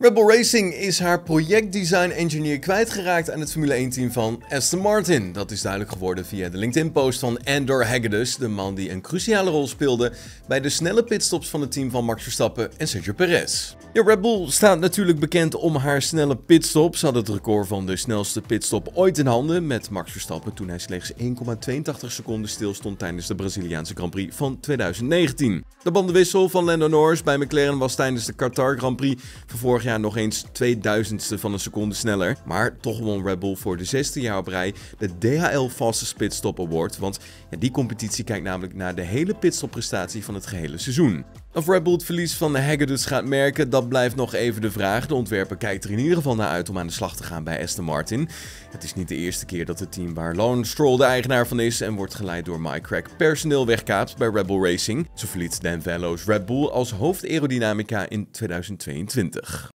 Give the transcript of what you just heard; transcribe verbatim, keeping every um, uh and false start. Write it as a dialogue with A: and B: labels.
A: Red Bull Racing is haar projectdesign engineer kwijtgeraakt aan het Formule één team van Aston Martin. Dat is duidelijk geworden via de LinkedIn-post van Andor Hegedus, de man die een cruciale rol speelde bij de snelle pitstops van het team van Max Verstappen en Sergio Perez. Ja, Red Bull staat natuurlijk bekend om haar snelle pitstops. Ze had het record van de snelste pitstop ooit in handen met Max Verstappen toen hij slechts één komma tweeëntachtig seconden stilstond tijdens de Braziliaanse Grand Prix van twintig negentien. De bandenwissel van Lando Norris bij McLaren was tijdens de Qatar Grand Prix van vorig jaar nog eens tweeduizendste van een seconde sneller. Maar toch won Red Bull voor de zesde jaar op rij de D H L Fastest Pitstop Award, want ja, die competitie kijkt namelijk naar de hele pitstopprestatie van het gehele seizoen. Of Red Bull het verlies van de Hegedus gaat merken, dat blijft nog even de vraag. De ontwerper kijkt er in ieder geval naar uit om aan de slag te gaan bij Aston Martin. Het is niet de eerste keer dat het team waar Lawrence Stroll de eigenaar van is en wordt geleid door Mike Crack personeel wegkaapt bij Red Bull Racing. Zo verliet Dan Vello's Red Bull als hoofd aerodynamica in tweeduizend tweeëntwintig.